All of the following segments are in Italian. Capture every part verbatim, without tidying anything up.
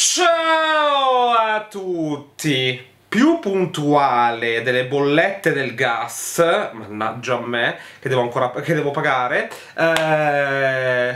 Ciao a tutti! Più puntuale delle bollette del gas, mannaggia a me, che devo ancora che devo pagare. Eh...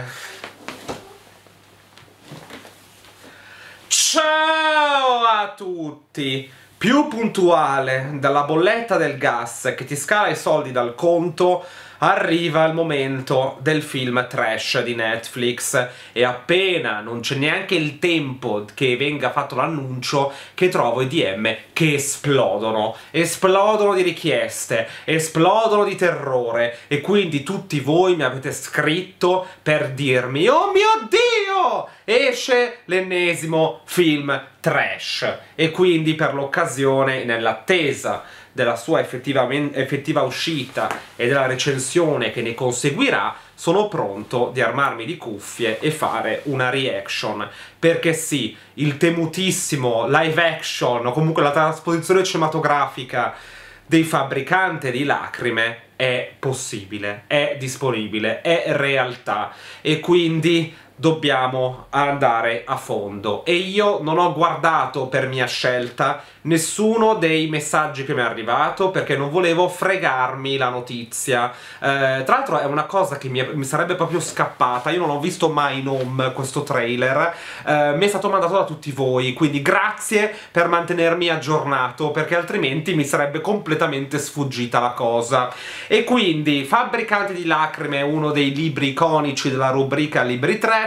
Ciao a tutti! Più puntuale della bolletta del gas che ti scala i soldi dal conto, arriva il momento del film trash di Netflix e appena non c'è neanche il tempo che venga fatto l'annuncio che trovo i D M che esplodono, esplodono di richieste, esplodono di terrore e quindi tutti voi mi avete scritto per dirmi: oh mio Dio! Esce l'ennesimo film trash e quindi per l'occasione, nell'attesa della sua effettiva uscita e della recensione che ne conseguirà, sono pronto di armarmi di cuffie e fare una reaction, perché sì, il temutissimo live action o comunque la trasposizione cinematografica dei Fabbricanti di Lacrime è possibile, è disponibile, è realtà e quindi dobbiamo andare a fondo. E io non ho guardato per mia scelta nessuno dei messaggi che mi è arrivato perché non volevo fregarmi la notizia. Eh, tra l'altro è una cosa che mi, è, mi sarebbe proprio scappata. Io non ho visto mai in home questo trailer, eh, mi è stato mandato da tutti voi, quindi grazie per mantenermi aggiornato perché altrimenti mi sarebbe completamente sfuggita la cosa. E quindi Fabbricanti di Lacrime è uno dei libri iconici della rubrica Libri Trash,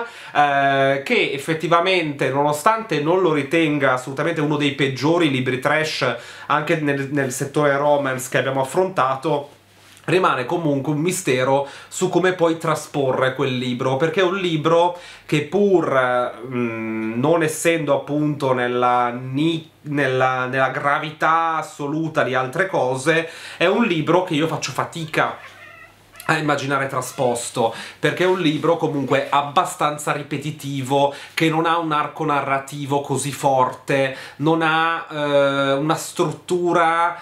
eh, che effettivamente, nonostante non lo ritenga assolutamente uno dei peggiori libri trash anche nel, nel settore romance che abbiamo affrontato, rimane comunque un mistero su come poi trasporre quel libro, perché è un libro che pur mh, non essendo appunto nella, ni nella, nella gravità assoluta di altre cose, è un libro che io faccio fatica a immaginare trasposto, perché è un libro comunque abbastanza ripetitivo, che non ha un arco narrativo così forte, non ha eh, una struttura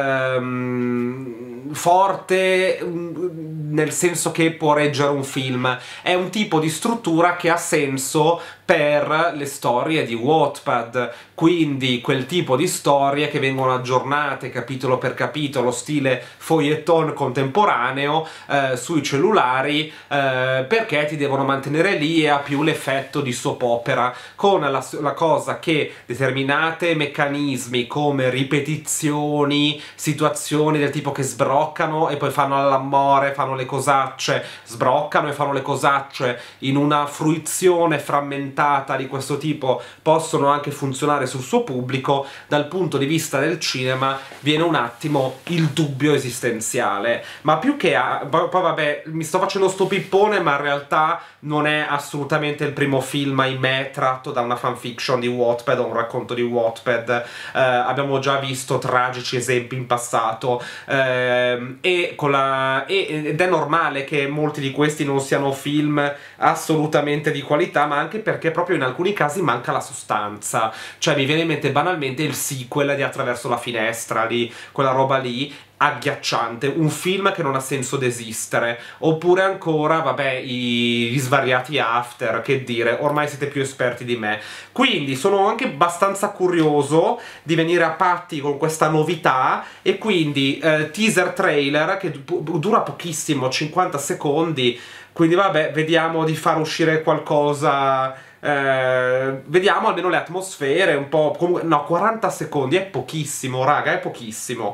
ehm, forte nel senso che può reggere un film. È un tipo di struttura che ha senso per le storie di Wattpad, quindi quel tipo di storie che vengono aggiornate capitolo per capitolo, stile feuilleton contemporaneo, eh, sui cellulari, eh, perché ti devono mantenere lì e ha più l'effetto di soap opera, con la, la cosa che determinate meccanismi come ripetizioni, situazioni del tipo che sbroccano e poi fanno all'amore, fanno le cosacce, sbroccano e fanno le cosacce in una fruizione frammentata di questo tipo, possono anche funzionare sul suo pubblico. Dal punto di vista del cinema viene un attimo il dubbio esistenziale, ma più che a... poi vabbè, mi sto facendo sto pippone, ma in realtà non è assolutamente il primo film, ahimè, tratto da una fanfiction di Wattpad o un racconto di Wattpad. Eh, abbiamo già visto tragici esempi in passato, eh, e con la... e, ed è normale che molti di questi non siano film assolutamente di qualità, ma anche perché proprio in alcuni casi manca la sostanza. Cioè mi viene in mente banalmente il sequel di Attraverso la finestra, lì, quella roba lì agghiacciante, un film che non ha senso d'esistere. Oppure ancora, vabbè, i, gli svariati After, che dire, ormai siete più esperti di me. Quindi sono anche abbastanza curioso di venire a patti con questa novità e quindi eh, teaser trailer che dura pochissimo, cinquanta secondi, quindi vabbè, vediamo di far uscire qualcosa. Eh, vediamo almeno le atmosfere un po'. Comunque, no, quaranta secondi è pochissimo, raga, è pochissimo.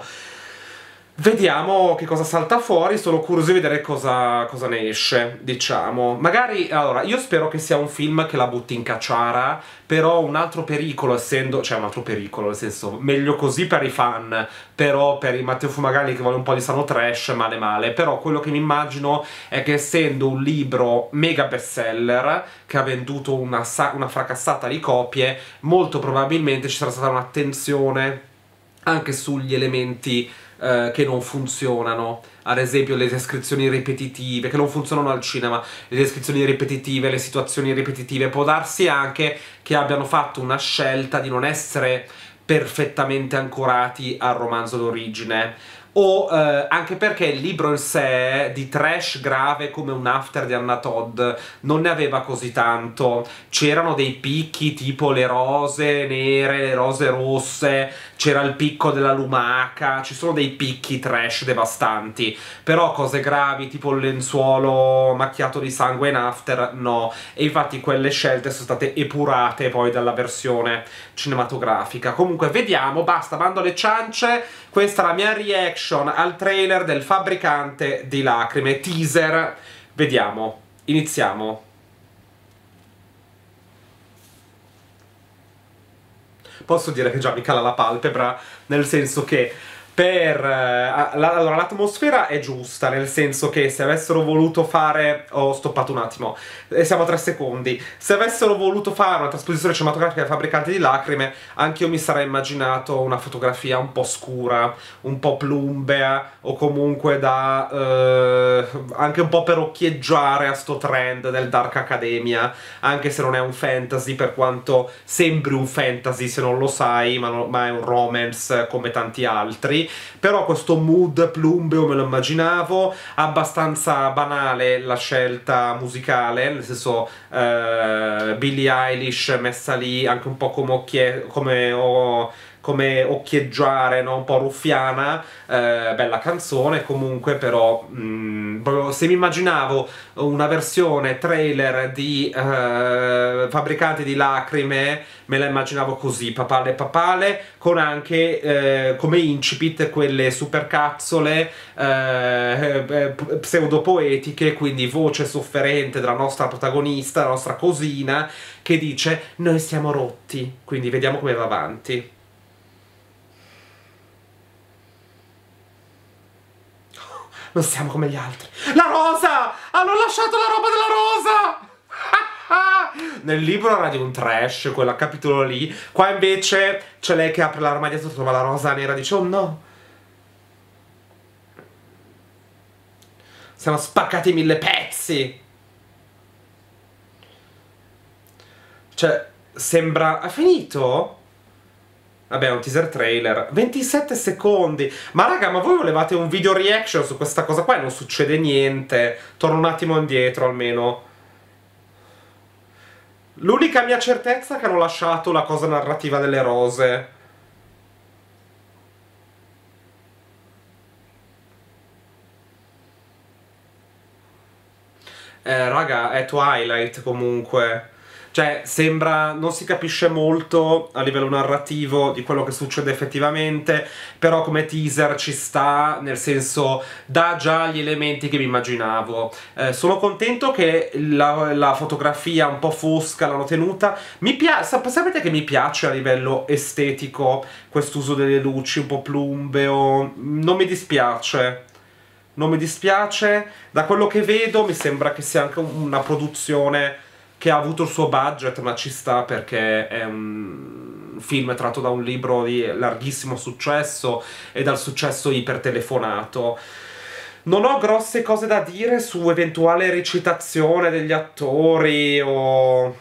Vediamo che cosa salta fuori, sono curioso di vedere cosa, cosa ne esce, diciamo. Magari, allora, io spero che sia un film che la butti in cacciara, però un altro pericolo, essendo... cioè un altro pericolo, nel senso, meglio così per i fan, però per il Matteo Fumagalli che vuole un po' di sano trash, male male. Però quello che mi immagino è che, essendo un libro mega bestseller, che ha venduto una, una fracassata di copie, molto probabilmente ci sarà stata un'attenzione anche sugli elementi Uh, che non funzionano, ad esempio le descrizioni ripetitive, che non funzionano al cinema, le descrizioni ripetitive, le situazioni ripetitive. Può darsi anche che abbiano fatto una scelta di non essere perfettamente ancorati al romanzo d'origine. o eh, anche perché il libro in sé di trash grave come un After di Anna Todd non ne aveva così tanto. C'erano dei picchi tipo le rose nere, le rose rosse, c'era il picco della lumaca, ci sono dei picchi trash devastanti, però cose gravi tipo il lenzuolo macchiato di sangue in After no, e infatti quelle scelte sono state epurate poi dalla versione cinematografica. Comunque vediamo, basta, bando alle ciance, questa è la mia reaction al trailer del Fabbricante di Lacrime, teaser, vediamo, iniziamo. Posso dire che già mi cala la palpebra, nel senso che per... Uh, la, allora, l'atmosfera è giusta, nel senso che se avessero voluto fare... Ho stoppato un attimo, e siamo a tre secondi. Se avessero voluto fare una trasposizione cinematografica del Fabbricante di Lacrime, anche io mi sarei immaginato una fotografia un po' scura, un po' plumbea, o comunque da... Uh, anche un po' per occhieggiare a sto trend del Dark Academia, anche se non è un fantasy, per quanto sembri un fantasy se non lo sai, ma, no, ma è un romance come tanti altri. Però questo mood plumbeo me lo immaginavo, abbastanza banale la scelta musicale, nel senso uh, Billie Eilish messa lì anche un po' come, occhie come, oh, come occhieggiare, no? Un po' ruffiana, eh, bella canzone comunque, però mh, se mi immaginavo una versione trailer di eh, Fabbricati di Lacrime, me la immaginavo così, papale papale, con anche eh, come incipit quelle supercazzole eh, pseudopoetiche, quindi voce sofferente della nostra protagonista, la nostra cosina, che dice noi siamo rotti, quindi vediamo come va avanti. Non siamo come gli altri. La rosa! Hanno lasciato la roba della rosa! Nel libro era di un trash, quel capitolo lì. Qua invece c'è lei che apre l'armadio e trova la rosa nera e dice oh no! Siamo spaccati in mille pezzi! Cioè, sembra... Ha finito? Vabbè, è un teaser trailer. ventisette secondi. Ma raga, ma voi volevate un video reaction su questa cosa qua e non succede niente. Torno un attimo indietro almeno. L'unica mia certezza è che hanno lasciato la cosa narrativa delle rose. Eh, raga, è Twilight comunque. Cioè, sembra... non si capisce molto a livello narrativo di quello che succede effettivamente, però come teaser ci sta, nel senso, dà già gli elementi che mi immaginavo. Eh, sono contento che la, la fotografia un po' fosca l'hanno tenuta. Mi piace... sapete che mi piace a livello estetico quest'uso delle luci un po' plumbeo? Non mi dispiace. Non mi dispiace. Da quello che vedo mi sembra che sia anche una produzione che ha avuto il suo budget, ma ci sta perché è un film tratto da un libro di larghissimo successo e dal successo ipertelefonato. Non ho grosse cose da dire su eventuale recitazione degli attori o...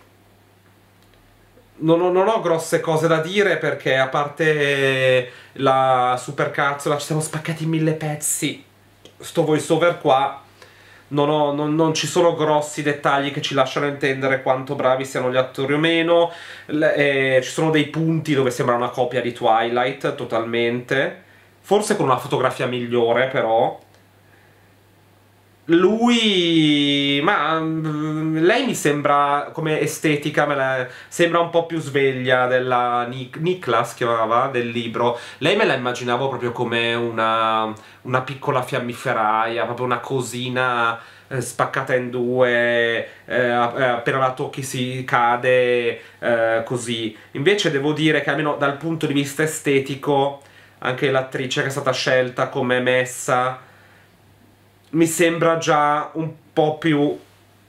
Non ho, non ho grosse cose da dire perché, a parte la supercazzola, ci siamo spaccati in mille pezzi, sto voiceover qua, Non, ho, non, non ci sono grossi dettagli che ci lasciano intendere quanto bravi siano gli attori o meno. Le, eh, ci sono dei punti dove sembra una copia di Twilight, totalmente. Forse con una fotografia migliore, però. Lui... ma... lei mi sembra, come estetica, me la, sembra un po' più sveglia della Nic Niklas, chiamava, del libro. Lei me la immaginavo proprio come una, una piccola fiammiferaia, proprio una cosina eh, spaccata in due, eh, appena la tocchi si cade, eh, così. Invece devo dire che almeno dal punto di vista estetico, anche l'attrice che è stata scelta come messa mi sembra già un po' più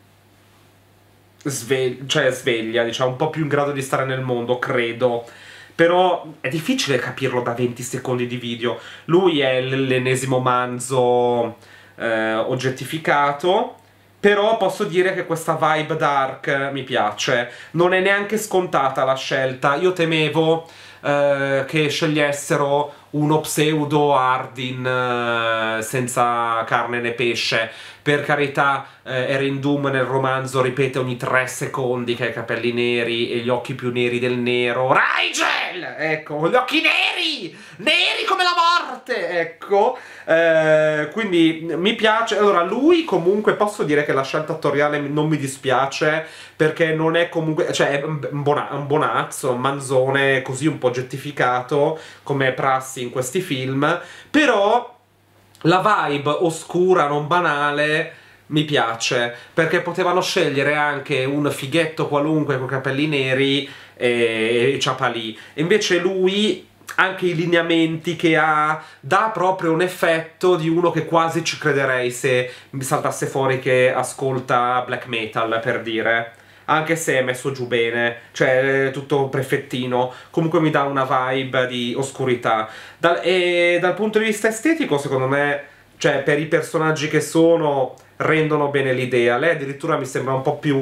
sveglia, cioè sveglia, diciamo, un po' più in grado di stare nel mondo, credo. Però è difficile capirlo da venti secondi di video. Lui è l'ennesimo manzo eh, oggettificato, però posso dire che questa vibe dark mi piace. Non è neanche scontata la scelta. Io temevo eh, che scegliessero uno pseudo Arden eh, senza carne né pesce. Per carità, eh, Erin Doom nel romanzo ripete ogni tre secondi che ha i capelli neri e gli occhi più neri del nero. Rygel! Ecco, gli occhi neri! Neri come la morte! Ecco, eh, quindi mi piace. Allora, lui comunque posso dire che la scelta attoriale non mi dispiace, perché non è comunque, cioè è un, buona, un bonazzo, un manzone così un po' gettificato, come è prassi in questi film, però la vibe oscura, non banale, mi piace, perché potevano scegliere anche un fighetto qualunque con capelli neri e, e ciapalì. Invece lui, anche i lineamenti che ha, dà proprio un effetto di uno che quasi ci crederei se mi saltasse fuori che ascolta black metal, per dire. Anche se è messo giù bene, cioè tutto prefettino, comunque mi dà una vibe di oscurità. Dal, e dal punto di vista estetico, secondo me, cioè per i personaggi che sono, rendono bene l'idea. Lei addirittura mi sembra un po' più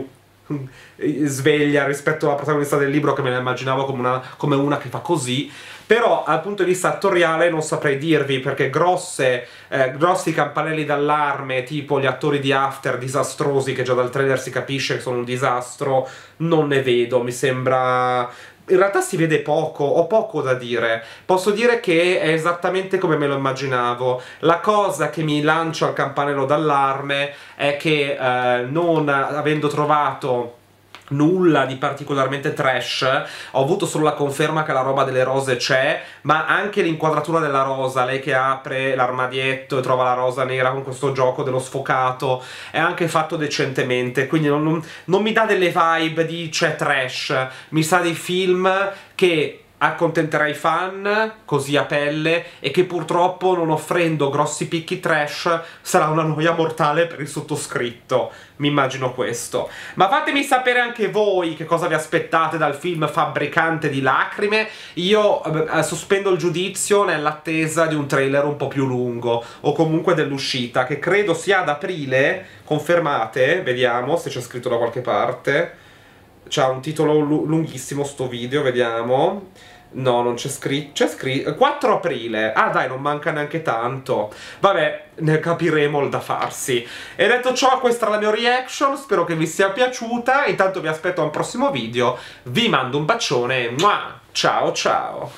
sveglia rispetto alla protagonista del libro, che me la immaginavo come una, come una che fa così. Però dal punto di vista attoriale non saprei dirvi, perché grosse, eh, grossi campanelli d'allarme tipo gli attori di After disastrosi, che già dal trailer si capisce che sono un disastro, non ne vedo. Mi sembra... in realtà si vede poco, ho poco da dire. Posso dire che è esattamente come me lo immaginavo. La cosa che mi lancia il campanello d'allarme è che eh, non avendo trovato nulla di particolarmente trash, ho avuto solo la conferma che la roba delle rose c'è, ma anche l'inquadratura della rosa, lei che apre l'armadietto e trova la rosa nera con questo gioco dello sfocato, è anche fatto decentemente, quindi non, non, non mi dà delle vibe di c'è trash, mi sa di film che accontenterà i fan così a pelle e che purtroppo, non offrendo grossi picchi trash, sarà una noia mortale per il sottoscritto. Mi immagino questo. Ma fatemi sapere anche voi che cosa vi aspettate dal film fabbricante di lacrime. Io eh, sospendo il giudizio nell'attesa di un trailer un po' più lungo, o comunque dell'uscita, che credo sia ad aprile. Confermate? Vediamo se c'è scritto da qualche parte. C'ha un titolo lunghissimo sto video, vediamo. No, non c'è scritto. C'è scritto quattro aprile. Ah dai, non manca neanche tanto. Vabbè, ne capiremo il da farsi. E detto ciò, questa è la mia reaction. Spero che vi sia piaciuta. Intanto vi aspetto a un prossimo video. Vi mando un bacione. Mua! Ciao ciao.